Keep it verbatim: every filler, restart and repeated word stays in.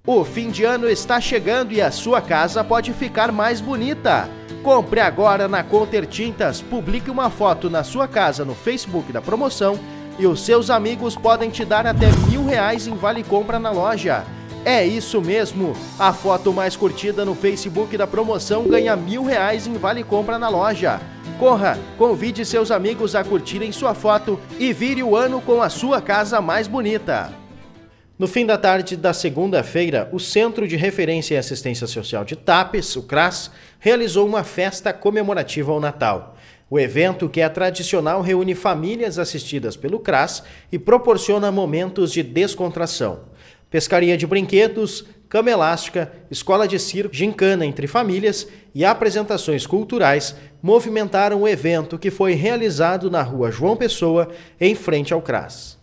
O fim de ano está chegando e a sua casa pode ficar mais bonita. Compre agora na Conter Tintas, publique uma foto na sua casa no Facebook da promoção e os seus amigos podem te dar até mil reais em vale compra na loja. É isso mesmo, a foto mais curtida no Facebook da promoção ganha mil reais em vale compra na loja. Corra, convide seus amigos a curtirem sua foto e vire o ano com a sua casa mais bonita. No fim da tarde da segunda-feira, o Centro de Referência e Assistência Social de Tapes, o CRAS, realizou uma festa comemorativa ao Natal. O evento, que é tradicional, reúne famílias assistidas pelo CRAS e proporciona momentos de descontração. Pescaria de brinquedos, cama elástica, escola de circo, gincana entre famílias e apresentações culturais movimentaram o evento, que foi realizado na rua João Pessoa, em frente ao CRAS.